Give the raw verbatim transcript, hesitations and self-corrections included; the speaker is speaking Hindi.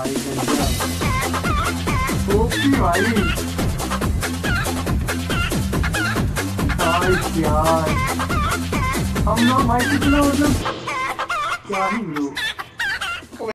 भाई गजब। ओपी भाई। नाइस यार। हम लोग भाई कितना मतलब क्या ही लोग।